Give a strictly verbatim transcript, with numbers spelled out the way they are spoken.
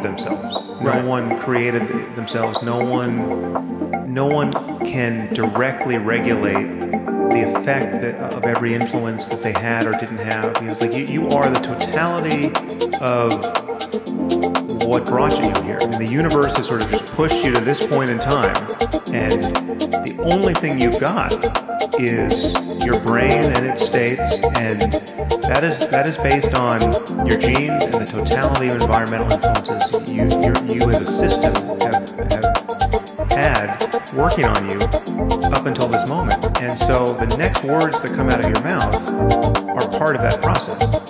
themselves. No Right. one created th- themselves. No one, no one can directly regulate the effect that, of every influence that they had or didn't have. You know, it's like you, you are the totality of what brought you here. I mean, the universe has sort of just pushed you to this point in time, and the only thing you've got is your brain and its states, and that is that is based on your genes and the totality of environmental influences you you, you as a system have, have had working on you up until this moment. And so the next words that come out of your mouth are part of that process.